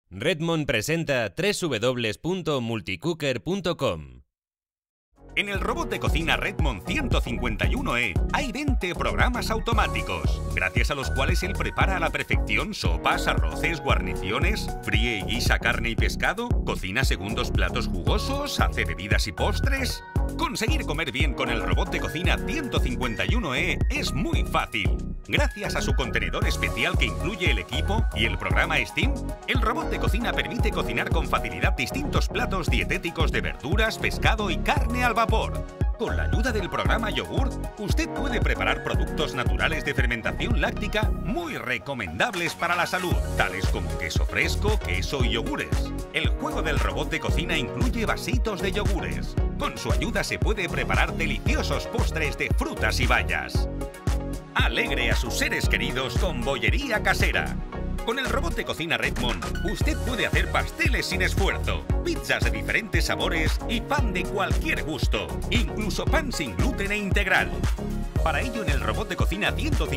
Redmond presenta www.multicooker.com. En el robot de cocina Redmond 151E hay 20 programas automáticos, gracias a los cuales él prepara a la perfección sopas, arroces, guarniciones, fríe y guisa carne y pescado, cocina segundos platos jugosos, hace bebidas y postres. Conseguir comer bien con el robot de cocina 151E es muy fácil. Gracias a su contenedor especial que incluye el equipo y el programa Steam, el robot de cocina permite cocinar con facilidad distintos platos dietéticos de verduras, pescado y carne al vapor. Con la ayuda del programa Yogur, usted puede preparar productos naturales de fermentación láctica muy recomendables para la salud, tales como queso fresco, queso y yogures. El juego del robot de cocina incluye vasitos de yogures. Con su ayuda se puede preparar deliciosos postres de frutas y bayas. Alegre a sus seres queridos con bollería casera. Con el robot de cocina Redmond, usted puede hacer pasteles sin esfuerzo, pizzas de diferentes sabores y pan de cualquier gusto, incluso pan sin gluten e integral. Para ello, en el robot de cocina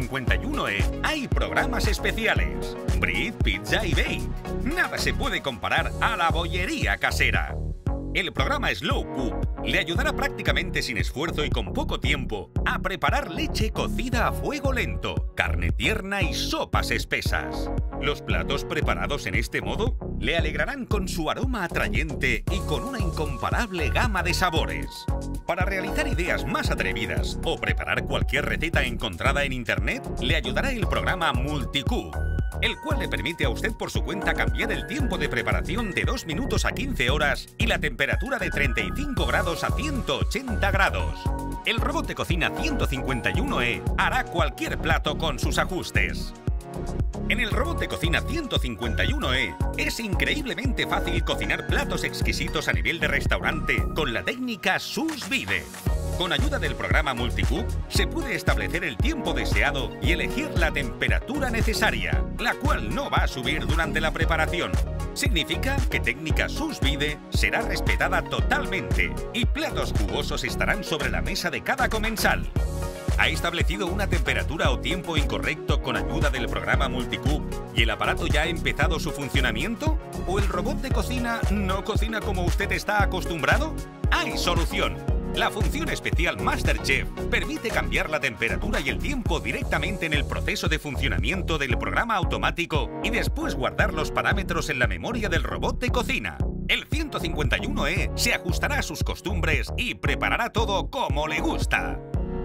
151E hay programas especiales: Brie, Pizza y Bake. Nada se puede comparar a la bollería casera. El programa Slow Cook le ayudará prácticamente sin esfuerzo y con poco tiempo a preparar leche cocida a fuego lento, carne tierna y sopas espesas. Los platos preparados en este modo le alegrarán con su aroma atrayente y con una incomparable gama de sabores. Para realizar ideas más atrevidas o preparar cualquier receta encontrada en Internet, le ayudará el programa Multicook, el cual le permite a usted por su cuenta cambiar el tiempo de preparación de 2 minutos a 15 horas y la temperatura de 35 grados a 180 grados. El robot de cocina 151E hará cualquier plato con sus ajustes. En el robot de cocina 151E es increíblemente fácil cocinar platos exquisitos a nivel de restaurante con la técnica sous vide. Con ayuda del programa Multicook se puede establecer el tiempo deseado y elegir la temperatura necesaria, la cual no va a subir durante la preparación. Significa que técnica sous vide será respetada totalmente y platos jugosos estarán sobre la mesa de cada comensal. ¿Ha establecido una temperatura o tiempo incorrecto con ayuda del programa Multicook y el aparato ya ha empezado su funcionamiento? ¿O el robot de cocina no cocina como usted está acostumbrado? ¡Hay solución! La función especial MasterChef permite cambiar la temperatura y el tiempo directamente en el proceso de funcionamiento del programa automático y después guardar los parámetros en la memoria del robot de cocina. El 151E se ajustará a sus costumbres y preparará todo como le gusta.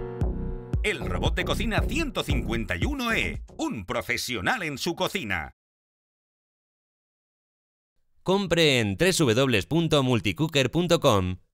El robot de cocina 151E, un profesional en su cocina. Compre en www.multicooker.com